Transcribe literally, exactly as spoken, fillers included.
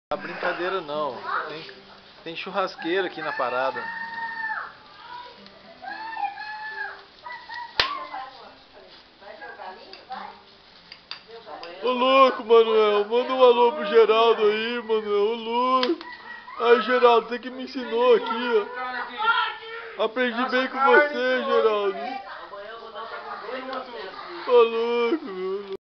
A brincadeira não, tem, tem churrasqueira aqui na parada. Ô louco, Manuel, manda um alô pro Geraldo aí, Manuel, ô louco. Aí, Geraldo, tem que me ensinou aqui, ó. Aprendi bem com você, Geraldo. Ô louco, meu.